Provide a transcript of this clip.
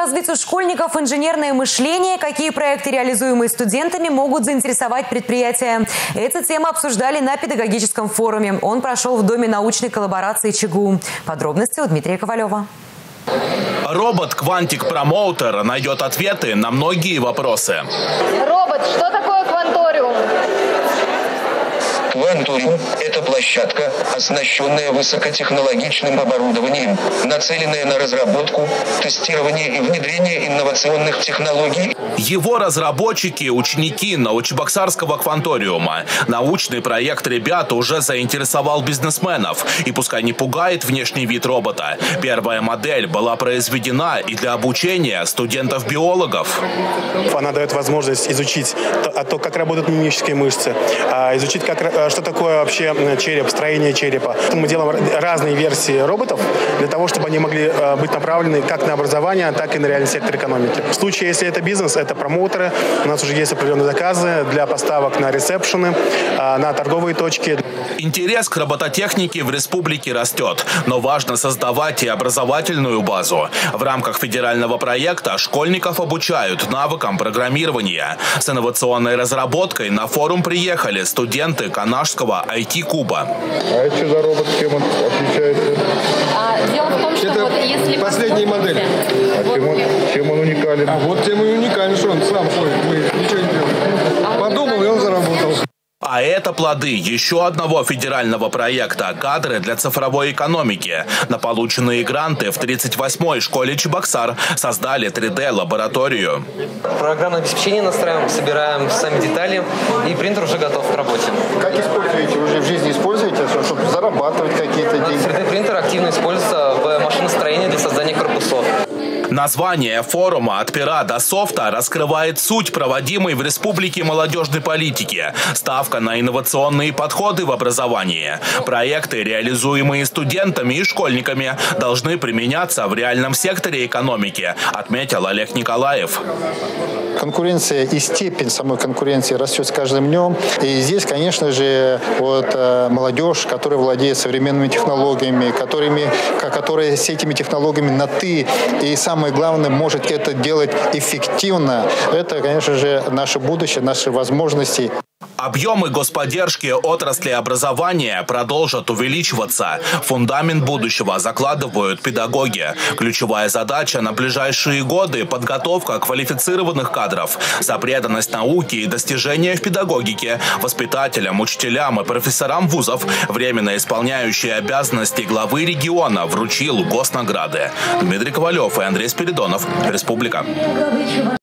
развить у школьников инженерное мышление? Какие проекты, реализуемые студентами, могут заинтересовать предприятия? Эту тему обсуждали на педагогическом форуме. Он прошел в Доме научной коллаборации ЧГУ. Подробности у Дмитрия Ковалева. Робот Quantic Promoter найдет ответы на многие вопросы. Робот, что такое кванториум? Кванториум – это площадка, оснащенная высокотехнологичным оборудованием, нацеленная на разработку, тестирование и внедрение инновационных технологий. Его разработчики – ученики Новочебоксарского кванториума. Научный проект ребят уже заинтересовал бизнесменов. И пускай не пугает внешний вид робота, первая модель была произведена и для обучения студентов-биологов. Она дает возможность изучить то, как работают мимические мышцы, изучить, что такое вообще череп, строение черепа. Мы делаем разные версии роботов для того, чтобы они могли быть направлены как на образование, так и на реальный сектор экономики. В случае, если это бизнес, это промоутеры. У нас уже есть определенные заказы для поставок на ресепшены, на торговые точки. Интерес к робототехнике в республике растет, но важно создавать и образовательную базу. В рамках федерального проекта школьников обучают навыкам программирования. С инновационной разработкой на форум приехали студенты Канашского IT-куба. А это что за робот, чем он отличается? Дело в том, что это вот если последняя модель. Чем он уникален? А вот тем и уникален, что он сам ходит. Мы ничего не делаем. Подумал, и он заработал. А это плоды еще одного федерального проекта «Кадры для цифровой экономики». На полученные гранты в 38-й школе Чебоксар создали 3D-лабораторию. Программное обеспечение настраиваем, собираем сами детали, и принтер уже готов к работе. Как используете? Уже в жизни используете, чтобы зарабатывать какие-то деньги? 3D-принтер активно используется в машиностроении для создания корпусов. Название форума «От пера до софта» раскрывает суть проводимой в республике молодежной политики. Ставка на инновационные подходы в образовании. Проекты, реализуемые студентами и школьниками, должны применяться в реальном секторе экономики, отметил Олег Николаев. Конкуренция и степень самой конкуренции растет с каждым днем. И здесь, конечно же, молодежь, которая владеет современными технологиями, которая с этими технологиями на «ты», и самое главное, может это делать эффективно. Это, конечно же, наше будущее, наши возможности. Объемы господдержки отрасли образования продолжат увеличиваться. Фундамент будущего закладывают педагоги. Ключевая задача на ближайшие годы – подготовка квалифицированных кадров. За преданность науке и достижения в педагогике воспитателям, учителям и профессорам вузов временно исполняющие обязанности главы региона вручил госнаграды. Дмитрий Ковалев и Андрей Спиридонов. Республика.